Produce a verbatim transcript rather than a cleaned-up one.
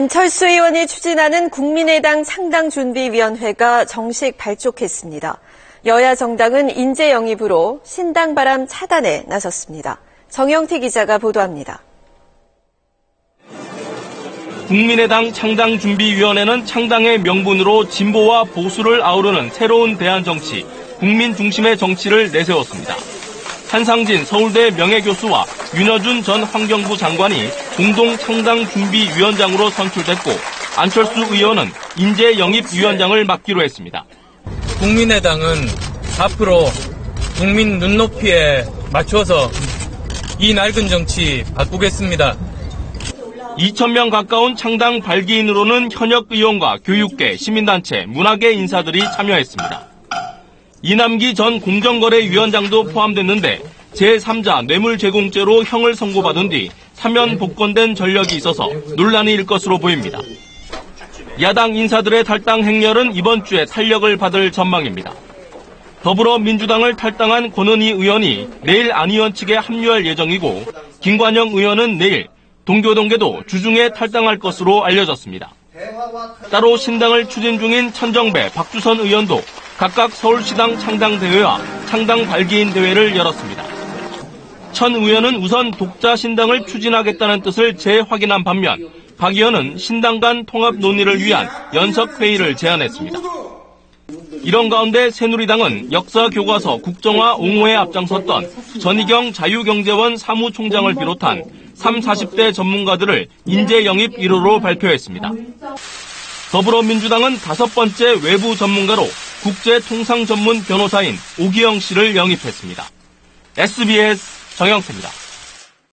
안철수 의원이 추진하는 국민의당 창당준비위원회가 정식 발족했습니다. 여야 정당은 인재 영입으로 신당 바람 차단에 나섰습니다. 정영태 기자가 보도합니다. 국민의당 창당준비위원회는 창당의 명분으로 진보와 보수를 아우르는 새로운 대한정치, 국민 중심의 정치를 내세웠습니다. 한상진 서울대 명예교수와 윤여준 전 환경부 장관이 공동 창당준비위원장으로 선출됐고 안철수 의원은 인재영입위원장을 맡기로 했습니다. 국민의당은 앞으로 국민 눈높이에 맞춰서 이 낡은 정치 바꾸겠습니다. 이천 명 가까운 창당 발기인으로는 현역 의원과 교육계, 시민단체, 문화계 인사들이 참여했습니다. 이남기 전 공정거래위원장도 포함됐는데 제삼자 뇌물제공죄로 형을 선고받은 뒤 사면 복권된 전력이 있어서 논란이 일 것으로 보입니다. 야당 인사들의 탈당 행렬은 이번 주에 탄력을 받을 전망입니다. 더불어민주당을 탈당한 권은희 의원이 내일 안 의원 측에 합류할 예정이고 김관영 의원은 내일, 동교동계도 주중에 탈당할 것으로 알려졌습니다. 따로 신당을 추진 중인 천정배, 박주선 의원도 각각 서울시당 창당대회와 창당 발기인 대회를 열었습니다. 천 의원은 우선 독자 신당을 추진하겠다는 뜻을 재확인한 반면 박 의원은 신당 간 통합 논의를 위한 연석회의를 제안했습니다. 이런 가운데 새누리당은 역사교과서 국정화 옹호에 앞장섰던 전희경 자유경제원 사무총장을 비롯한 삼, 사십 대 전문가들을 인재영입 일 호로 발표했습니다. 더불어민주당은 다섯 번째 외부 전문가로 국제통상 전문 변호사인 오기영 씨를 영입했습니다. 에스비에스 정영태입니다.